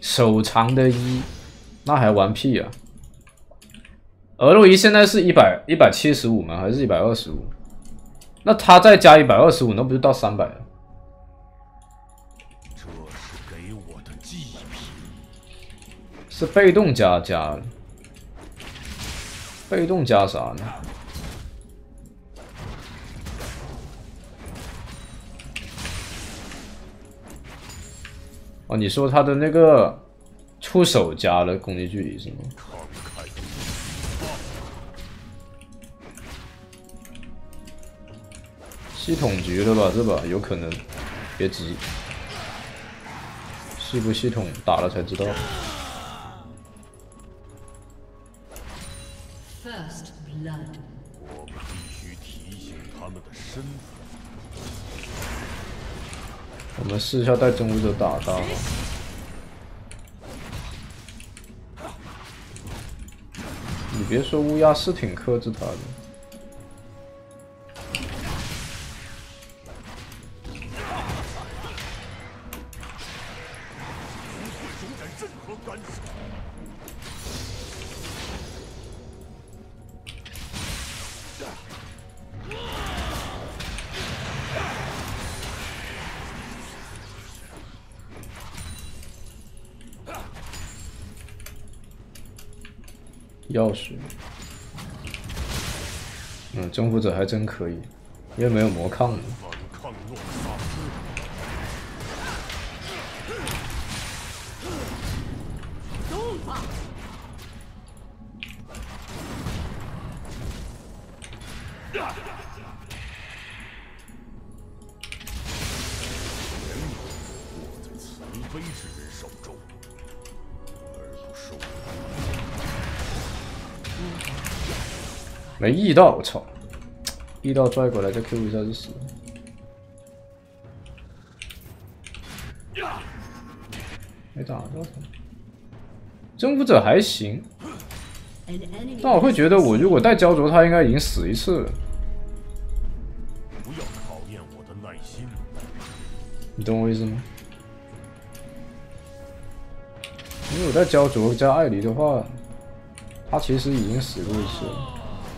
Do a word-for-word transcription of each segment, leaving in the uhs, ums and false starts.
手长的一，那还玩屁啊！俄洛伊现在是一百一百七十五吗？还是一百二十五？那他再加一百二十五，那不就到三百了？ 这是给我的祭品。 是被动加加，被动加啥呢？哦，你说他的那个触手加了攻击距离是吗？系统局了吧，这把有可能，别急，系不系统打了才知道。 First blood。 我们必须提醒他们的身份。 我们试一下带真武者打他。你别说，乌鸦是挺克制他的。药水，嗯，征服者还真可以，因为没有魔抗了。没意到，我操！意到拽过来再 Q 一下就死了。没打到他。征服者还行，但我会觉得我如果带焦灼，他应该已经死一次了。 不要考验我的耐心。 你懂我意思吗？因为我带焦灼加艾莉的话，他其实已经死过一次了。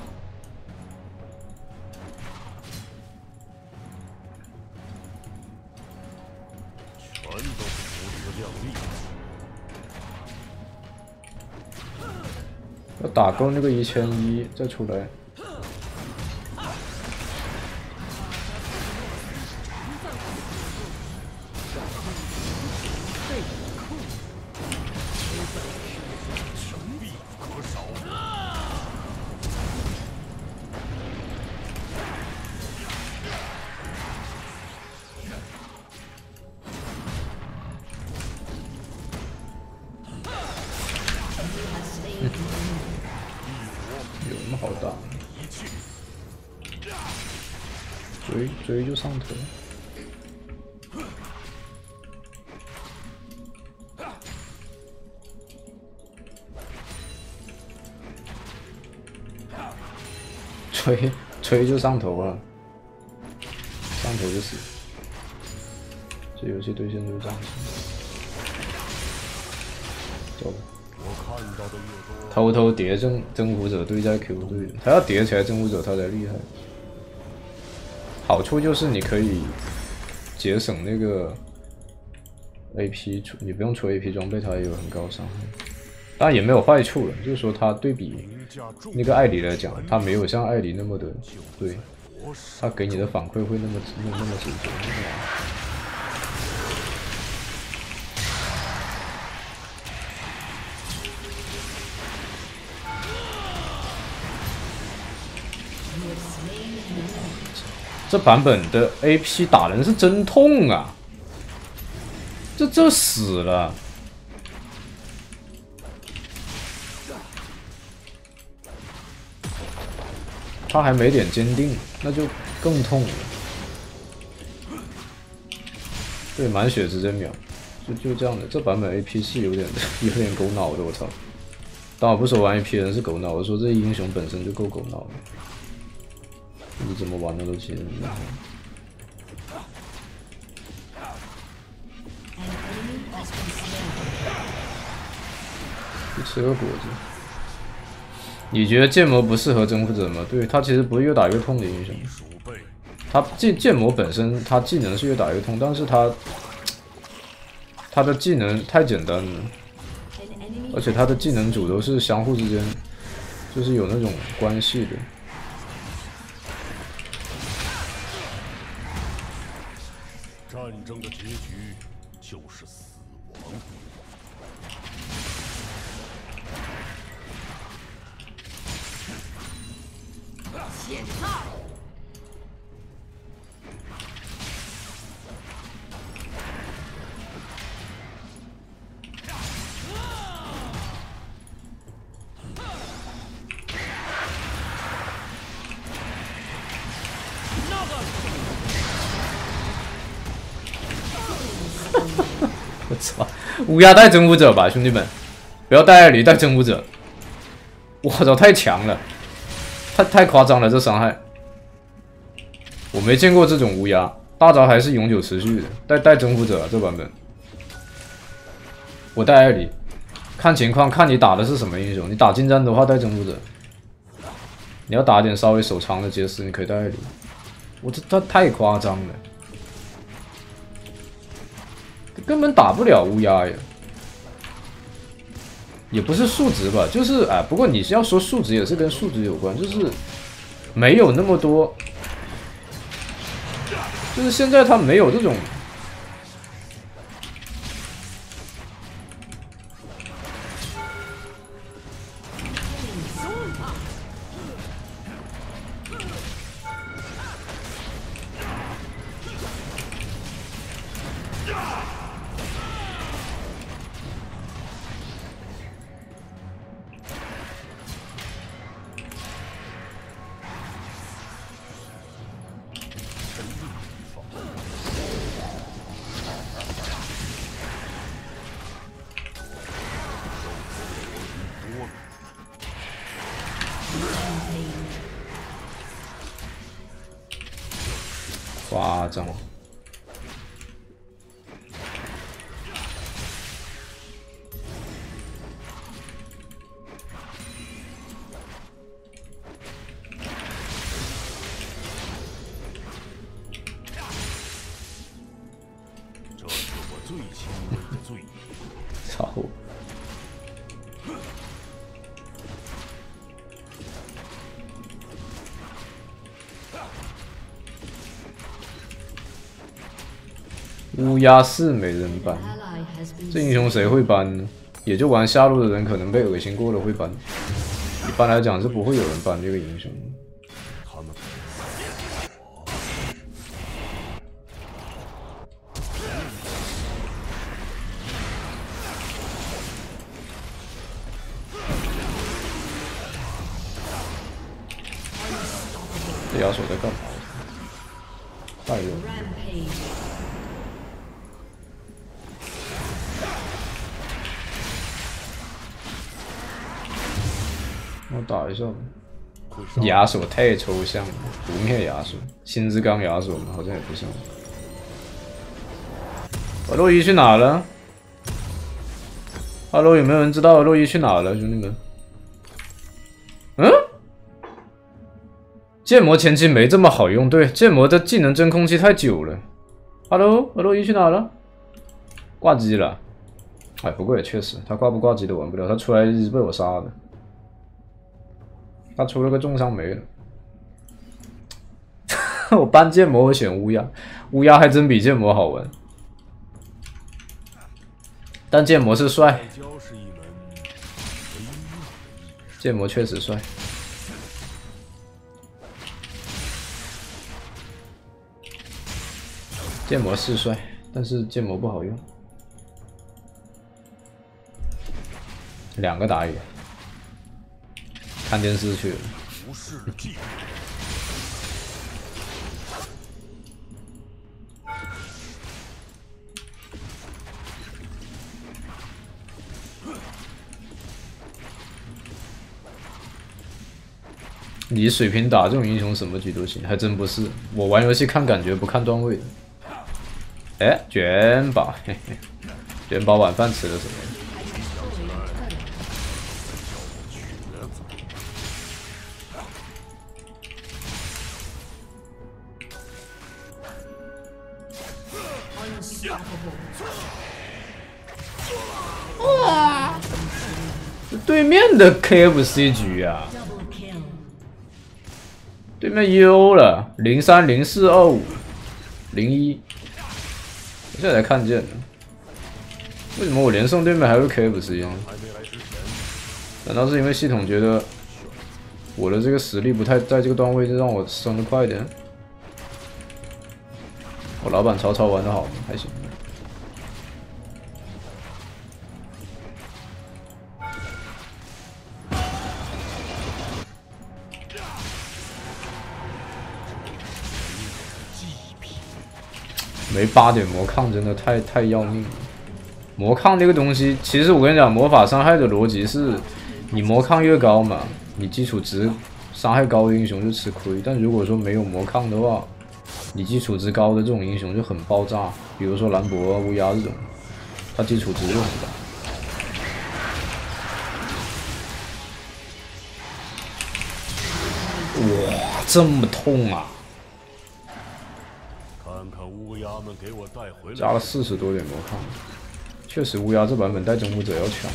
要打够那个一千一再出来。有那么好打？追追就上头。追追就上头了，上头就死。这游戏对线就是这样子。走吧。偷偷叠征征服者队在 Q 队，他要叠起来征服者他才厉害。好处就是你可以节省那个 A P， 你不用出 A P 装备，它也有很高伤害。当然也没有坏处了，就是说它对比那个艾莉来讲，它没有像艾莉那么的对，它给你的反馈会那么那么那么直接。这版本的 A P 打人是真痛啊！这这死了。他还没点坚定，那就更痛了。对，满血直接秒，就就这样的。这版本 A P 是有点有点狗脑的，我操！但我不说玩 A P 人是狗脑，我说这英雄本身就够狗脑的。你怎么玩的都其实很厉害。 去吃个果子。你觉得剑魔不适合征服者吗？对，他其实不是越打越痛的英雄。他剑剑魔本身，他技能是越打越痛，但是他他的技能太简单了，而且他的技能组都是相互之间就是有那种关系的。 战争的结局就是死亡。现在。 我操！乌鸦带征服者吧，兄弟们，不要带艾驴，带征服者。我操，太强了，太太夸张了，这伤害。我没见过这种乌鸦，大招还是永久持续的。带带征服者、啊、这版本，我带艾驴，看情况，看你打的是什么英雄。你打近战的话，带征服者。你要打点稍微手长的杰斯，你可以带艾驴。我这他太夸张了。 根本打不了乌鸦呀，也不是数值吧，就是哎，不过你是要说数值也是跟数值有关，就是没有那么多，就是现在他没有这种，夸张。 这是我最轻微的罪孽。 操！乌鸦是没人搬，这英雄谁会搬呢？也就玩下路的人可能被恶心过了会搬，一般来讲是不会有人搬这个英雄。 他们这亚索在干嘛？太热。 我打一下吧。亚索太抽象了，不灭亚索，星之刚亚索好像也不像。我洛伊去哪了 ？Hello， 有没有人知道洛伊去哪了，兄弟们？嗯？剑魔前期没这么好用，对，剑魔的技能真空期太久了。Hello， 洛伊去哪了？挂机了。哎，不过也确实，他挂不挂机都玩不了，他出来一直被我杀的。 他出了个重伤没了，我搬剑魔我选乌鸦，乌鸦还真比剑魔好玩，但剑魔是帅，剑魔确实帅，剑魔是帅，但是剑魔不好用，两个打野。 看电视去了。你水平打这种英雄什么局都行，还真不是。我玩游戏看感觉，不看段位的。哎，卷宝，嘿嘿，卷宝晚饭吃的什么？ 对面的 K F C 局啊，对面 E O 了，零三零四二五零一，我现在才看见的。为什么我连胜对面还会 K F C 啊？难道是因为系统觉得我的这个实力不太在这个段位，就让我升得快一点？我老板曹操玩得好，还行。 没八点魔抗真的太太要命了。魔抗这个东西，其实我跟你讲，魔法伤害的逻辑是，你魔抗越高嘛，你基础值伤害高的英雄就吃亏。但如果说没有魔抗的话，你基础值高的这种英雄就很爆炸。比如说兰博啊、乌鸦这种，它基础值就很高。哇，这么痛啊！ 加了四十多点魔抗，确实乌鸦这版本带征服者要强。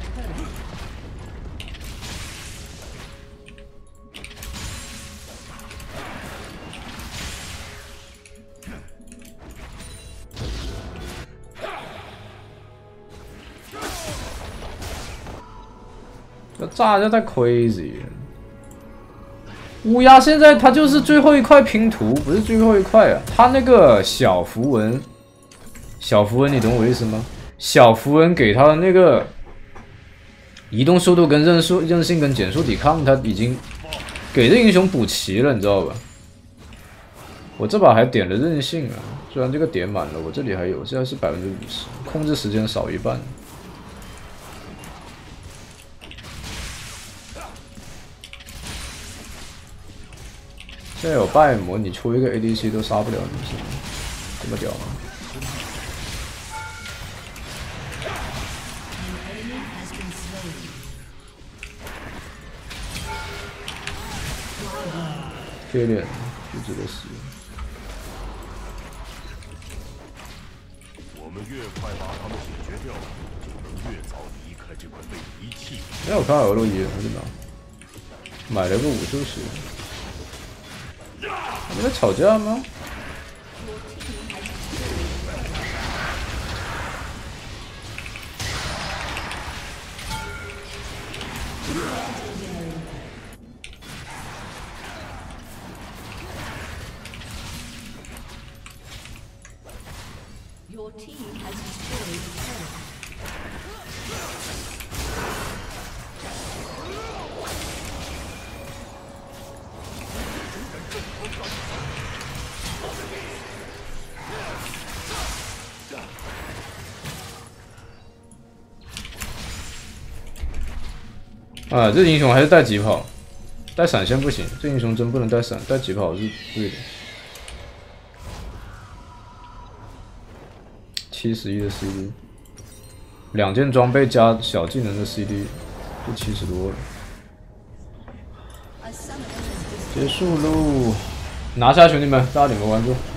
这炸就太 crazy 了。乌鸦现在它就是最后一块拼图，不是最后一块啊，它那个小符文。 小符文，你懂我意思吗？小符文给他的那个移动速度、跟韧速、韧性跟减速抵抗，他已经给这英雄补齐了，你知道吧？我这把还点了韧性啊，虽然这个点满了，我这里还有，现在是百分之五十，控制时间少一半。现在有拜魔，你出一个 A D C 都杀不了你，是吗？这么屌吗？ 贴脸就值得死。 我们越快把他们解决掉，就能越早离开这块被遗弃。 哎，我看到俄洛伊了，真的，买了个武术石。他们在吵架吗？啊，这英雄还是带疾跑，带闪现不行。这英雄真不能带闪，带疾跑是对的。七十一的 C D， 两件装备加小技能的 C D 就七十多了。结束喽，拿下兄弟们，大家点个关注。